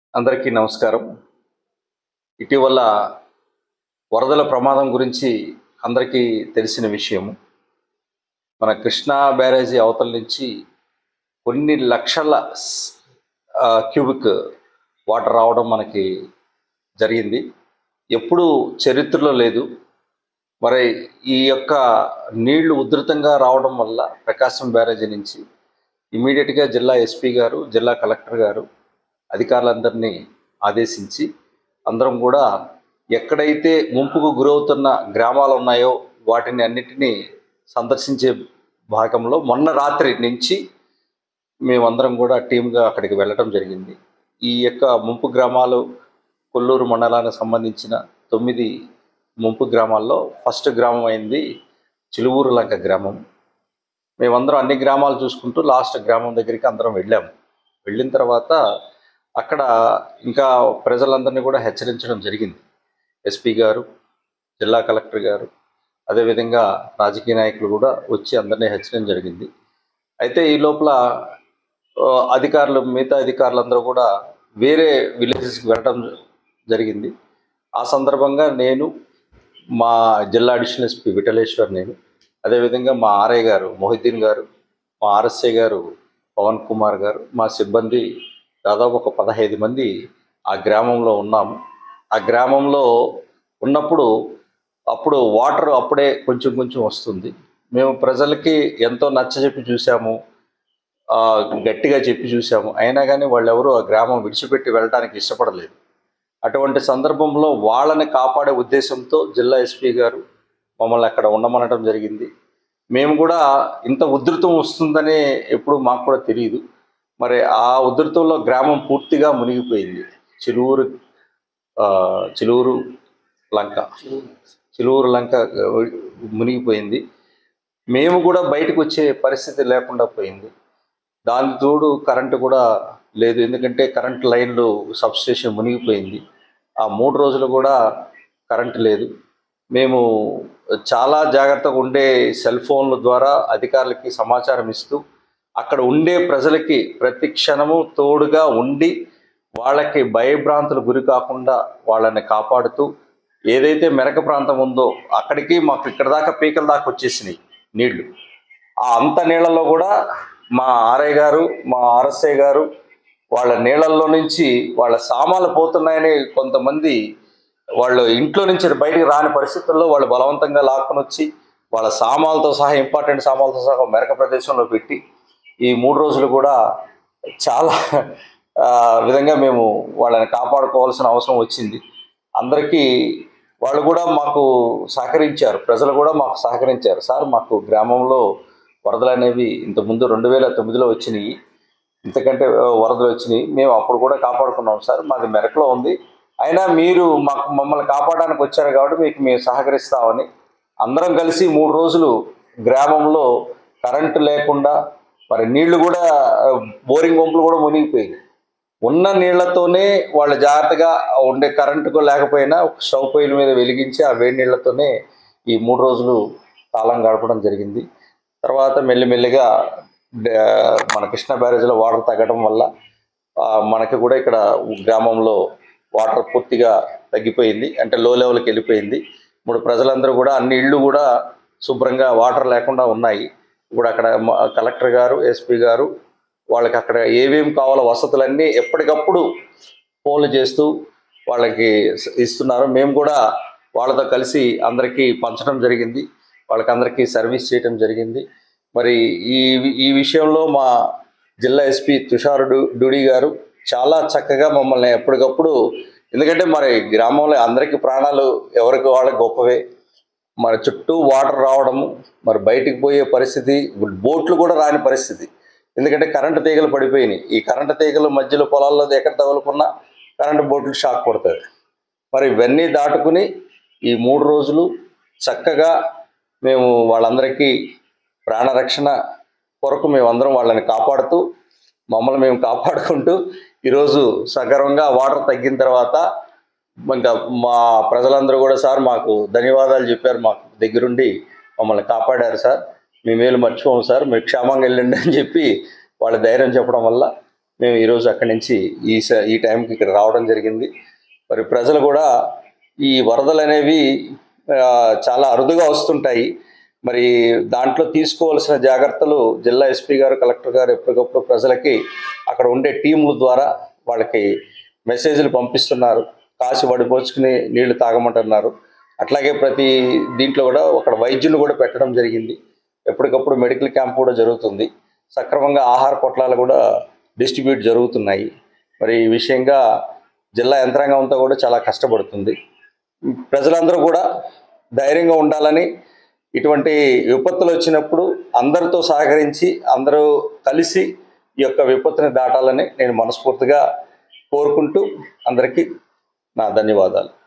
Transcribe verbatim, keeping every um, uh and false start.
అందరికీ నమస్కారం. ఇటీవల వరదల ప్రమాదం గురించి అందరికీ తెలిసిన విషయము. మన కృష్ణా బ్యారేజీ అవతల నుంచి కొన్ని లక్షల స్- ఆ, క్యూబిక్ వాటర్ రావడం మనకి జరిగింది. ఎప్పుడూ చరిత్రలో లేదు. మరి ఈ యొక్క నీళ్లు ఉధృతంగా రావడం వల్ల ప్రకాశం బ్యారేజీ నుంచి ఇమీడియట్గా జిల్లా ఎస్పీ గారు, జిల్లా కలెక్టర్ గారు అధికారులందరినీ ఆదేశించి అందరం కూడా ఎక్కడైతే ముంపుకు గురవుతున్న గ్రామాలు ఉన్నాయో వాటిని అన్నిటినీ సందర్శించే భాగంలో మొన్న రాత్రి నుంచి మేమందరం కూడా టీమ్గా అక్కడికి వెళ్ళడం జరిగింది. ఈ యొక్క ముంపు గ్రామాలు కొల్లూరు మండలానికి సంబంధించిన తొమ్మిది ముంపు గ్రామాల్లో ఫస్ట్ గ్రామం అయింది చిలువూరు లంక గ్రామం. మేమందరం అన్ని గ్రామాలు చూసుకుంటూ లాస్ట్ గ్రామం దగ్గరికి అందరం వెళ్ళాము. వెళ్ళిన తర్వాత అక్కడ ఇంకా ప్రజలందరినీ కూడా హెచ్చరించడం జరిగింది. ఎస్పీ గారు, జిల్లా కలెక్టర్ గారు, అదేవిధంగా రాజకీయ నాయకులు కూడా వచ్చి అందరినీ హెచ్చరించడం జరిగింది. అయితే ఈ లోపల ఆ, అధికారులు మిగతా అధికారులందరూ కూడా వేరే విలేజెస్కి వెళ్ళడం జరిగింది. ఆ సందర్భంగా నేను, మా జిల్లా అడిషనల్ ఎస్పీ విఠలేశ్వర్, నేను, అదేవిధంగా మా ఆర్ఐ గారు మొహిద్దీన్ గారు, మా ఆర్ఎస్ఐ గారు పవన్ కుమార్ గారు, మా సిబ్బంది దాదాపు ఒక పదహైదు మంది ఆ గ్రామంలో ఉన్నాము. ఆ గ్రామంలో ఉన్నప్పుడు అప్పుడు వాటర్ అప్పుడే కొంచెం కొంచెం వస్తుంది. మేము ప్రజలకి ఎంతో నచ్చజెప్పి చూసాము, ఆ, గట్టిగా చెప్పి చూసాము. అయినా కానీ వాళ్ళు ఎవరు ఆ గ్రామం విడిచిపెట్టి వెళ్ళడానికి ఇష్టపడలేదు. అటువంటి సందర్భంలో వాళ్ళని కాపాడే ఉద్దేశంతో జిల్లా ఎస్పీ గారు మమ్మల్ని అక్కడ ఉండమనడం జరిగింది. మేము కూడా ఇంత ఉధృతం వస్తుందని ఎప్పుడు మాకు కూడా తెలియదు. మరి ఆ ఉధృతంలో గ్రామం పూర్తిగా మునిగిపోయింది. చిలువురు ఆ, చిలువురు లంక చిలువురు లంక ఆ, మునిగిపోయింది. మేము కూడా బయటకు వచ్చే పరిస్థితి లేకుండా పోయింది. దాని తోడు కరెంటు కూడా లేదు, ఎందుకంటే కరెంట్ లైన్లు సబ్స్టేషన్ మునిగిపోయింది. ఆ మూడు రోజులు కూడా కరెంటు లేదు. మేము చాలా జాగ్రత్తగా ఉండే సెల్ ఫోన్ల ద్వారా అధికారులకి సమాచారం ఇస్తూ అక్కడ ఉండే ప్రజలకి ప్రతి క్షణము తోడుగా ఉండి వాళ్ళకి భయభ్రాంతులు గురి కాకుండా వాళ్ళని కాపాడుతూ, ఏదైతే మెరక ప్రాంతం ఉందో అక్కడికి మాకు ఇక్కడ దాకా పీకల దాకా వచ్చేసినాయి నీళ్లు. ఆ అంత నీళ్ళల్లో కూడా మా ఆర్ఐ గారు, మా ఆర్ఎస్ఐ గారు వాళ్ళ నీళ్ళల్లో నుంచి వాళ్ళ సామాన్లు పోతున్నాయని కొంతమంది వాళ్ళు ఇంట్లో నుంచి బయటికి రాని పరిస్థితుల్లో వాళ్ళు బలవంతంగా లాక్కొని వచ్చి వాళ్ళ సామాన్లతో సహా, ఇంపార్టెంట్ సామాన్లతో సహా మెరక ప్రదేశంలో పెట్టి ఈ మూడు రోజులు కూడా చాలా ఆ, విధంగా మేము వాళ్ళని కాపాడుకోవాల్సిన అవసరం వచ్చింది. అందరికీ వాళ్ళు కూడా మాకు సహకరించారు, ప్రజలు కూడా మాకు సహకరించారు. సార్, మాకు గ్రామంలో వరదలు అనేవి ఇంతకుముందు రెండు వేల తొమ్మిదిలో వచ్చినాయి, ఇంతకంటే ఆ, వరదలు వచ్చినాయి, మేము అప్పుడు కూడా కాపాడుకున్నాం సార్, మాది మెరకలో ఉంది, అయినా మీరు మాకు మమ్మల్ని కాపాడడానికి వచ్చారు కాబట్టి మీకు మేము సహకరిస్తామని అందరం కలిసి మూడు రోజులు గ్రామంలో కరెంటు లేకుండా, మరి నీళ్లు కూడా ఆ, బోరింగ్ పంపులు కూడా మునిగిపోయాయి. ఉన్న నీళ్లతోనే వాళ్ళు జాగ్రత్తగా ఉండే, కరెంటుకు లేకపోయినా స్టవ్ పొయ్యిల మీద వెలిగించి ఆ వేడి నీళ్లతోనే ఈ మూడు రోజులు కాలం గడపడం జరిగింది. తర్వాత మెల్లిమెల్లిగా డ- మన కృష్ణా బ్యారేజ్లో వాటర్ తగ్గడం వల్ల ఆ, మనకి కూడా ఇక్కడ గ్రామంలో వాటర్ పూర్తిగా తగ్గిపోయింది, అంటే లో లెవెల్కి వెళ్ళిపోయింది. ఇప్పుడు ప్రజలందరూ కూడా అన్ని ఇళ్ళు కూడా శుభ్రంగా వాటర్ లేకుండా ఉన్నాయి. ఇప్పుడు అక్కడ మ- కలెక్టర్ గారు, ఎస్పీ గారు వాళ్ళకి అక్కడ ఏమేమి కావాలో వసతులన్నీ ఎప్పటికప్పుడు ఫోన్లు చేస్తూ వాళ్ళకి స- ఇస్తున్నారు. మేము కూడా వాళ్ళతో కలిసి అందరికీ పంచడం జరిగింది, వాళ్ళకి అందరికీ సర్వీస్ చేయడం జరిగింది. మరి ఈ ఈ విషయంలో మా జిల్లా ఎస్పీ తుషార్ డు డూడి గారు చాలా చక్కగా మమ్మల్ని ఎప్పటికప్పుడు, ఎందుకంటే మరి గ్రామంలో అందరికీ ప్రాణాలు ఎవరికి వాళ్ళకి గొప్పవే, మరి చుట్టూ వాటర్ రావడము, మరి బయటికి పోయే పరిస్థితి, బోట్లు కూడా రాని పరిస్థితి, ఎందుకంటే కరెంటు తీగలు పడిపోయినాయి. ఈ కరెంటు తీగలు మధ్యలో పొలాల్లో ఎక్కడ తగులుకున్నా కరెంటు బోట్లు షాక్ కొడుతుంది. మరి ఇవన్నీ దాటుకుని ఈ మూడు రోజులు చక్కగా మేము వాళ్ళందరికీ ప్రాణరక్షణ కొరకు మేమందరం వాళ్ళని కాపాడుతూ, మమ్మల్ని మేము కాపాడుకుంటూ ఈరోజు సగర్వంగా వాటర్ తగ్గిన తర్వాత ఇంకా మా ప్రజలందరూ కూడా సార్ మాకు ధన్యవాదాలు చెప్పారు, మాకు దగ్గరుండి మమ్మల్ని కాపాడారు సార్, మీ మేలు మర్చిపోము సార్, మీరు క్షేమంగా వెళ్ళండి అని చెప్పి వాళ్ళ ధైర్యం చెప్పడం వల్ల మేము ఈరోజు అక్కడి నుంచి ఈ స ఈ టైంకి ఇక్కడ రావడం జరిగింది. మరి ప్రజలు కూడా ఈ వరదలు అనేవి చాలా అరుదుగా వస్తుంటాయి. మరి దాంట్లో తీసుకోవాల్సిన జాగ్రత్తలు జిల్లా ఎస్పీ గారు, కలెక్టర్ గారు ఎప్పటికప్పుడు ప్రజలకి అక్కడ ఉండే టీముల ద్వారా వాళ్ళకి మెసేజ్లు పంపిస్తున్నారు. కాసి వడిపోసుకుని నీళ్లు తాగమంటున్నారు. అట్లాగే ప్రతి దీంట్లో కూడా ఒక వైద్యులు కూడా పెట్టడం జరిగింది. ఎప్పటికప్పుడు మెడికల్ క్యాంప్ కూడా జరుగుతుంది. సక్రమంగా ఆహార పొట్లాలు కూడా డిస్ట్రిబ్యూట్ జరుగుతున్నాయి. మరి ఈ విషయంగా జిల్లా యంత్రాంగం అంతా కూడా చాలా కష్టపడుతుంది. ప్రజలందరూ కూడా ధైర్యంగా ఉండాలని, ఇటువంటి విపత్తులు వచ్చినప్పుడు అందరితో సహకరించి అందరూ కలిసి ఈ యొక్క విపత్తుని దాటాలని నేను మనస్ఫూర్తిగా కోరుకుంటూ అందరికీ నా ధన్యవాదాలు.